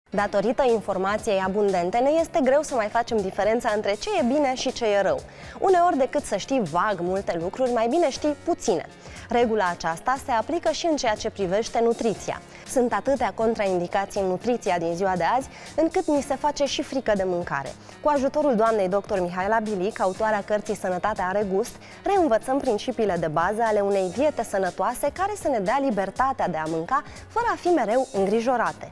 Datorită informației abundente, ne este greu să mai facem diferența între ce e bine și ce e rău. Uneori, decât să știi vag multe lucruri, mai bine știi puține. Regula aceasta se aplică și în ceea ce privește nutriția. Sunt atâtea contraindicații în nutriția din ziua de azi, încât ni se face și frică de mâncare. Cu ajutorul doamnei dr. Mihaela Bilic, autoarea cărții Sănătatea are gust, reînvățăm principiile de bază ale unei diete sănătoase care să ne dea libertatea de a mânca, fără a fi mereu îngrijorate.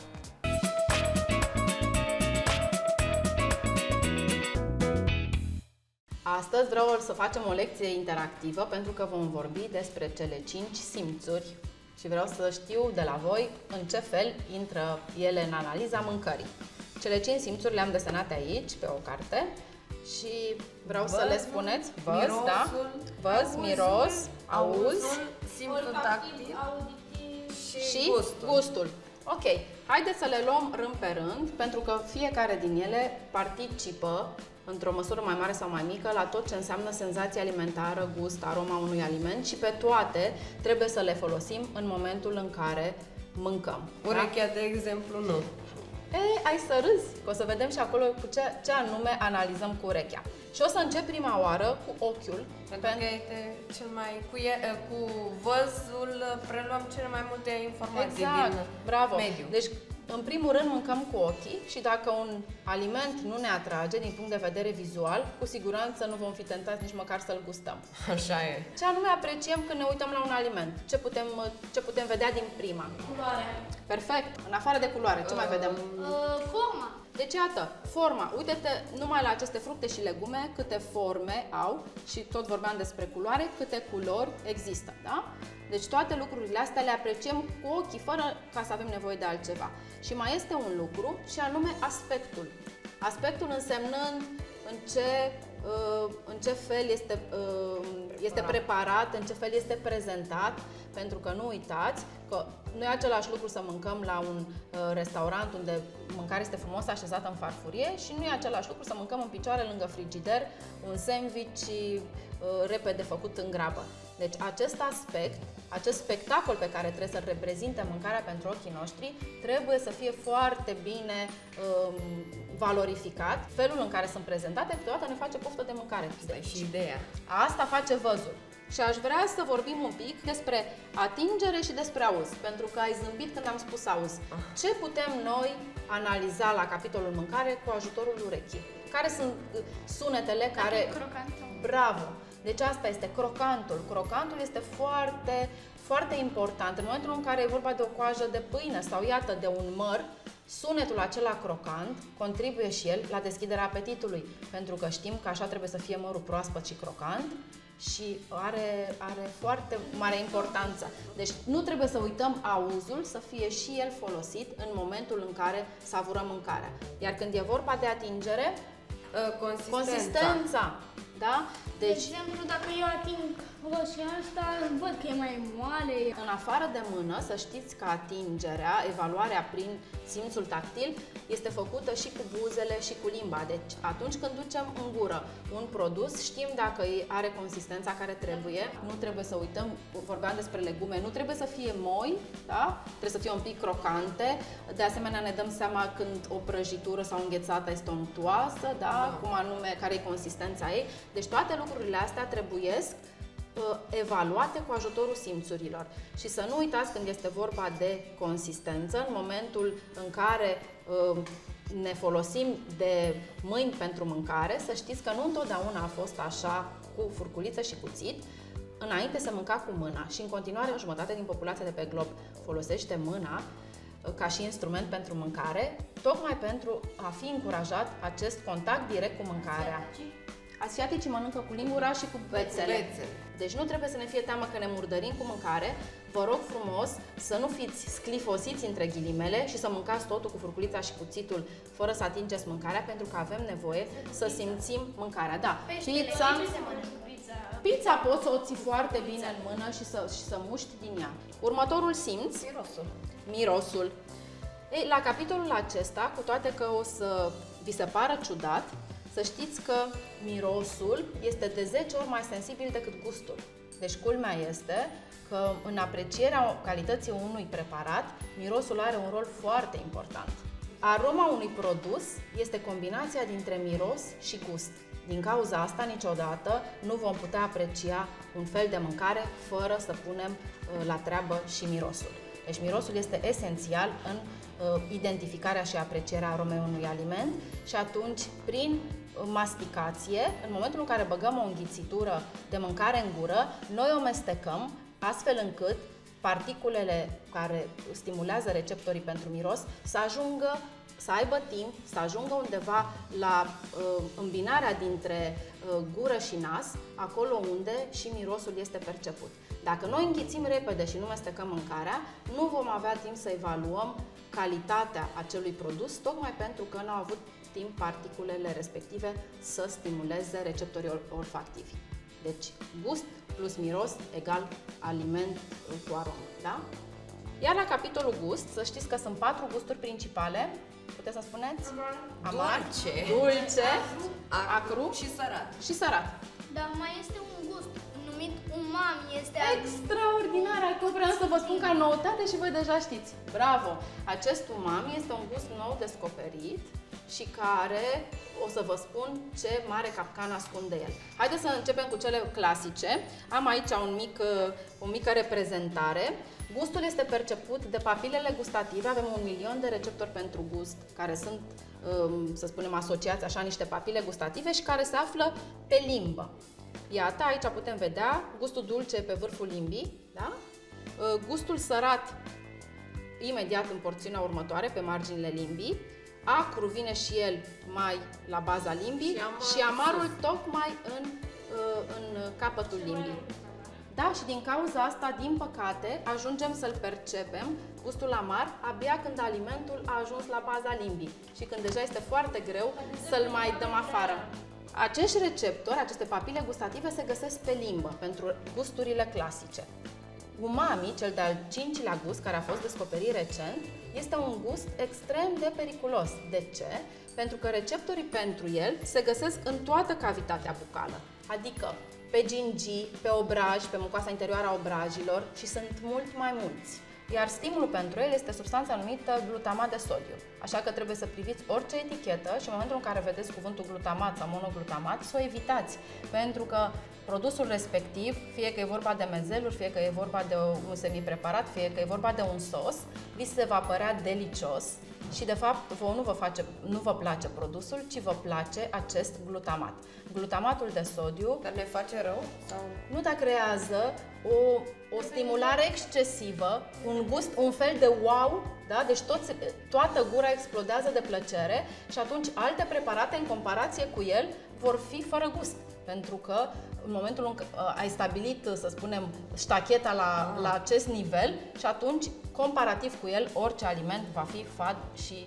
Astăzi vreau să facem o lecție interactivă pentru că vom vorbi despre cele 5 simțuri și vreau să știu de la voi în ce fel intră ele în analiza mâncării. Cele 5 simțuri le-am desenate aici pe o carte și vreau să le spuneți. Văz, da? Văz, miros, auz, simțul tactil, și gustul. Ok, haideți să le luăm rând pe rând, pentru că fiecare din ele participă într-o măsură mai mare sau mai mică la tot ce înseamnă senzație alimentară, gust, aroma unui aliment și pe toate trebuie să le folosim în momentul în care mâncăm. Urechea, de exemplu, nu. Ai să râzi, că o să vedem și acolo cu ce anume analizăm cu urechea. Și o să încep prima oară cu ochiul. Pentru că este cel mai... Cu văzul preluăm cele mai multe informații din bravo. mediu. Deci, în primul rând, mâncăm cu ochii și dacă un aliment nu ne atrage din punct de vedere vizual, cu siguranță nu vom fi tentați nici măcar să-l gustăm. Așa e. Ce anume apreciem când ne uităm la un aliment? Ce putem vedea din prima? Culoarea. Perfect. În afară de culoare, ce mai vedem? Forma. Deci, iată, forma. Uite-te numai la aceste fructe și legume, câte forme au și tot vorbeam despre culoare, câte culori există, da? Deci toate lucrurile astea le apreciem cu ochii, fără ca să avem nevoie de altceva. Și mai este un lucru și anume aspectul. Aspectul însemnând în ce fel este preparat, în ce fel este prezentat, pentru că nu uitați că nu e același lucru să mâncăm la un restaurant unde mâncarea este frumos așezată în farfurie și nu e același lucru să mâncăm în picioare lângă frigider un sandwich repede făcut în grabă. Deci acest aspect, acest spectacol pe care trebuie să-l reprezinte mâncarea pentru ochii noștri, trebuie să fie foarte bine valorificat. Felul în care sunt prezentate câteodată ne face poftă de mâncare. Deci, și ideea. Asta face văzul. Și aș vrea să vorbim un pic despre atingere și despre auz, pentru că ai zâmbit când am spus auz. Ce putem noi analiza la capitolul mâncare cu ajutorul urechii? Care sunt sunetele care... Crocantul. Bravo! Deci asta este crocantul. Crocantul este foarte, foarte important. În momentul în care e vorba de o coajă de pâine sau iată de un măr, sunetul acela crocant contribuie și el la deschiderea apetitului, pentru că știm că așa trebuie să fie mărul proaspăt și crocant și are foarte mare importanță. Deci nu trebuie să uităm auzul să fie și el folosit în momentul în care savurăm mâncarea. Iar când e vorba de atingere, consistența. Da? De exemplu, dacă eu ating roșia asta, văd că e mai moale. În afară de mână, să știți că atingerea, evaluarea prin simțul tactil, este făcută și cu buzele și cu limba. Deci atunci când ducem în gură un produs, știm dacă are consistența care trebuie. Nu trebuie să uităm, vorbeam despre legume, nu trebuie să fie moi, da? Trebuie să fie un pic crocante. De asemenea, ne dăm seama când o prăjitură sau înghețată este untuoasă, da? Cum anume, care e consistența ei. Deci toate lucrurile astea trebuiesc evaluate cu ajutorul simțurilor. Și să nu uitați când este vorba de consistență, în momentul în care ne folosim de mâini pentru mâncare, să știți că nu întotdeauna a fost așa cu furculiță și cuțit. Înainte se mânca cu mâna și în continuare o jumătate din populația de pe glob folosește mâna ca și instrument pentru mâncare, tocmai pentru a fi încurajat acest contact direct cu mâncarea. Asiaticii mănâncă cu lingura și cu bețele. Deci nu trebuie să ne fie teamă că ne murdărim cu mâncare. Vă rog frumos să nu fiți sclifosiți între ghilimele și să mâncați totul cu furculița și cuțitul fără să atingeți mâncarea, pentru că avem nevoie să simțim mâncarea. Da, pizza poți să o ții foarte bine în mână și să muști din ea. Următorul simț, mirosul. Ei, la capitolul acesta, cu toate că o să vi se pară ciudat, să știți că mirosul este de 10 ori mai sensibil decât gustul. Deci culmea este că în aprecierea calității unui preparat, mirosul are un rol foarte important. aroma unui produs este combinația dintre miros și gust. Din cauza asta, niciodată nu vom putea aprecia un fel de mâncare fără să punem la treabă și mirosul. Deci mirosul este esențial în identificarea și aprecierea aromei unui aliment și atunci, prin masticație, în momentul în care băgăm o înghițitură de mâncare în gură, noi o mestecăm astfel încât particulele care stimulează receptorii pentru miros să aibă timp, să ajungă undeva la îmbinarea dintre gură și nas, acolo unde și mirosul este perceput. Dacă noi înghițim repede și nu mestecăm mâncarea, nu vom avea timp să evaluăm calitatea acelui produs, tocmai pentru că nu au avut timp particulele respective să stimuleze receptorii olfactivi. Deci, gust plus miros egal aliment cu aromă, da? Iar la capitolul gust, să știți că sunt 4 gusturi principale. Puteți să spuneți? Amar, dulce, acru și sărat. Dar mai este un gust numit umami. Este extraordinar! Acum vreau să vă spun ca noutate și voi deja știți. Bravo! Acest umami este un gust nou descoperit și care, o să vă spun ce mare capcană ascunde el. Haideți să începem cu cele clasice. Am aici o mică reprezentare. Gustul este perceput de papilele gustative. Avem 1 milion de receptori pentru gust, care sunt, să spunem, asociați așa niște papile gustative și care se află pe limbă. Iată, aici putem vedea gustul dulce pe vârful limbii, da? Gustul sărat imediat în porțiunea următoare, pe marginile limbii. Acru vine și el mai la baza limbii și amarul tocmai în capătul limbii. Da, și din cauza asta, din păcate, ajungem să-l percepem, gustul amar, abia când alimentul a ajuns la baza limbii și când deja este foarte greu să-l mai dăm afară. Acești receptori, aceste papile gustative, se găsesc pe limbă pentru gusturile clasice. Umami, cel de-al 5-lea gust, care a fost descoperit recent, este un gust extrem de periculos. De ce? Pentru că receptorii pentru el se găsesc în toată cavitatea bucală, adică pe gingii, pe obraj, pe mucoasa interioară a obrajilor și sunt mult mai mulți. Iar stimulul pentru el este substanța numită glutamat de sodiu. Așa că trebuie să priviți orice etichetă și în momentul în care vedeți cuvântul glutamat sau monoglutamat, să o evitați. Pentru că produsul respectiv, fie că e vorba de mezeluri, fie că e vorba de un semipreparat, fie că e vorba de un sos, vi se va părea delicios și de fapt nu vă place produsul, ci vă place acest glutamat. Glutamatul de sodiu... Dar ne face rău? Sau... Nu, dar creează o stimulare excesivă, un gust, un fel de wow, da? Deci toată gura explodează de plăcere și atunci alte preparate în comparație cu el vor fi fără gust. Pentru că în momentul în care ai stabilit, să spunem, ștacheta la acest nivel și atunci, comparativ cu el, orice aliment va fi fad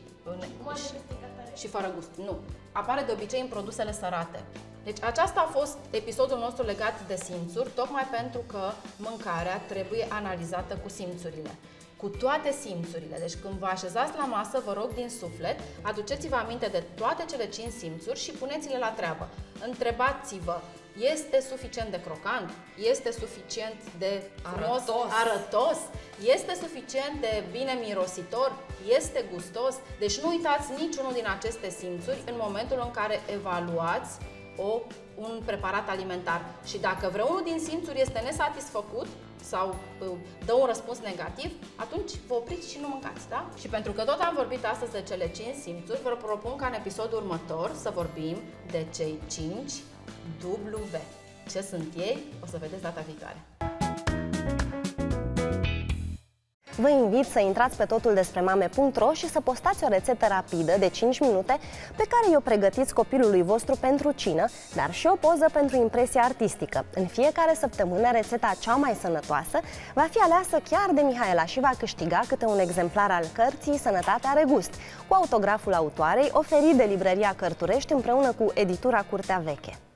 și fără gust. Nu. Apare de obicei în produsele sărate. Deci aceasta a fost episodul nostru legat de simțuri, tocmai pentru că mâncarea trebuie analizată cu simțurile. Cu toate simțurile. Deci când vă așezați la masă, vă rog din suflet, aduceți-vă aminte de toate cele 5 simțuri și puneți-le la treabă. Întrebați-vă, este suficient de crocant? Este suficient de frumos, arătos? Este suficient de bine mirositor? Este gustos? Deci nu uitați niciunul din aceste simțuri în momentul în care evaluați un preparat alimentar. Și dacă vreunul din simțuri este nesatisfăcut sau dă un răspuns negativ, atunci vă opriți și nu mâncați, da? Și pentru că tot am vorbit astăzi de cele 5 simțuri, vă propun ca în episodul următor să vorbim de cei 5 W. Ce sunt ei? O să vedeți data viitoare. Vă invit să intrați pe totuldespremame.ro și să postați o rețetă rapidă de 5 minute pe care o pregătiți copilului vostru pentru cină, dar și o poză pentru impresia artistică. În fiecare săptămână, rețeta cea mai sănătoasă va fi aleasă chiar de Mihaela și va câștiga câte un exemplar al cărții Sănătatea are gust, cu autograful autoarei, oferit de Librăria Cărturești împreună cu editura Curtea Veche.